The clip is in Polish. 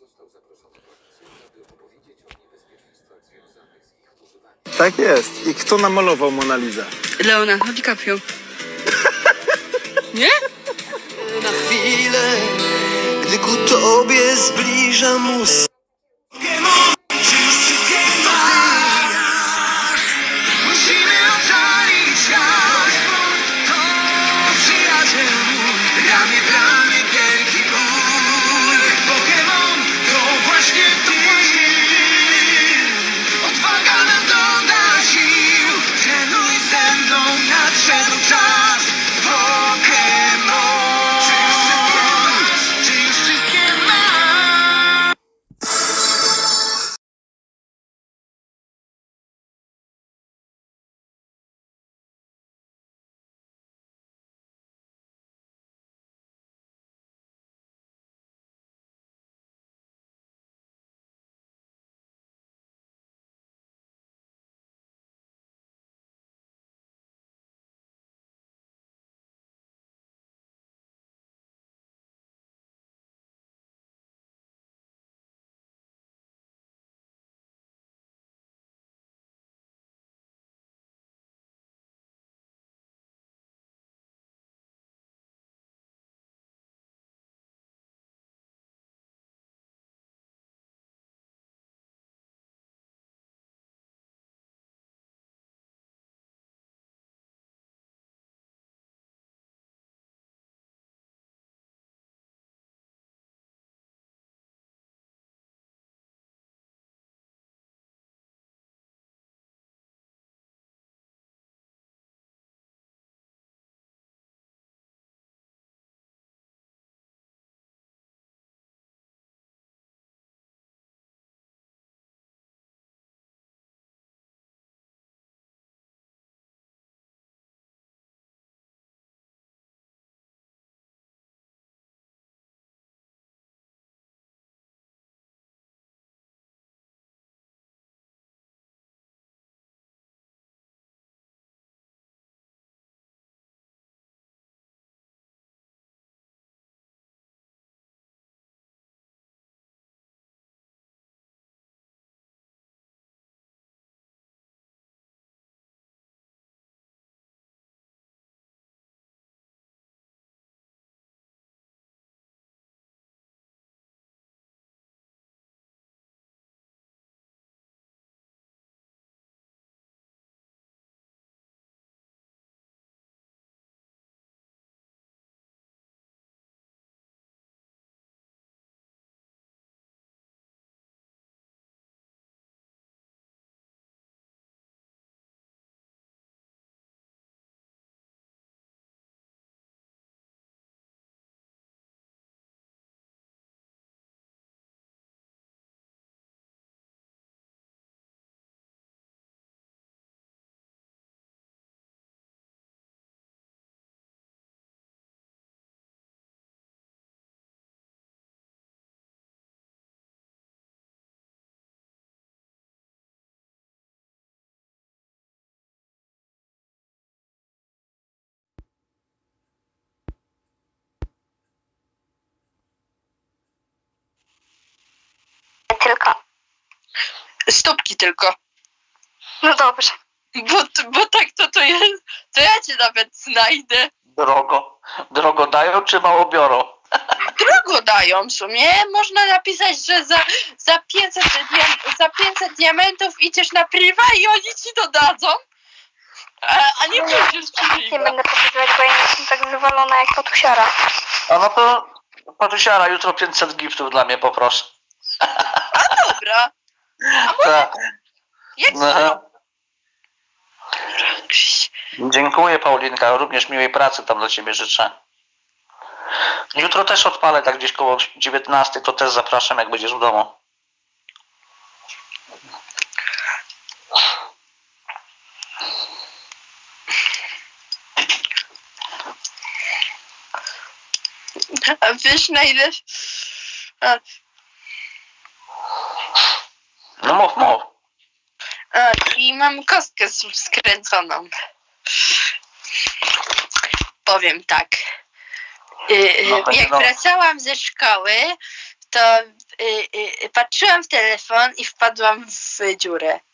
Tak jest. I kto namalował Mona Lisę? Leonardo DiCaprio. Nie? Na chwilę, gdy ku tobie zbliżam ust. Czy już wszystkie masz? Musimy ocalić świat. To przyjaciel mój, ramię w ramię wielki ból. Pokémon to właśnie ty. Odwaga nam doda sił. Trenuj ze mną, nadszedł czas. Pokémon. Czy już wszystkie masz? Tylko. Stópki tylko. No dobrze. Bo tak to jest. To ja cię nawet znajdę. Drogo dają czy mało biorą? Drogo dają w sumie. Można napisać, że za 500 diamentów idziesz na priwa i oni ci dodadzą. A nie pójdziesz przy Nie priwa. będę pokazywać, bo ja nie jestem tak wywalona jak patusiara. A no to Patusiara, jutro 500 giftów dla mnie poproszę. A dobra. A może Tak. jak No. Dziękuję, Paulinka, również miłej pracy tam dla ciebie życzę. Jutro też odpalę tak gdzieś koło 19, to też zapraszam, jak będziesz w domu. A wiesz na ile... No mów. I mam kostkę skręconą. Powiem tak. Jak wracałam ze szkoły, to patrzyłam w telefon i wpadłam w dziurę.